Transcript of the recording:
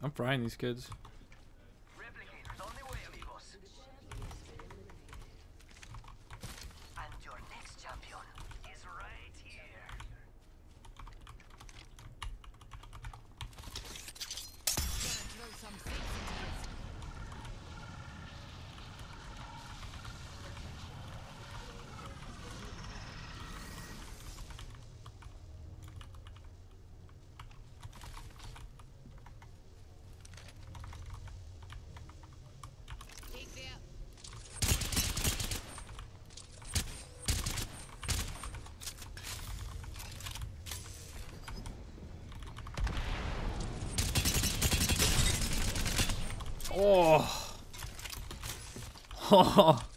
I'm frying these kids. Replicators on the way, amigos. And your next champion is right here. Gonna throw some things into this. Take that. Oh. Oh.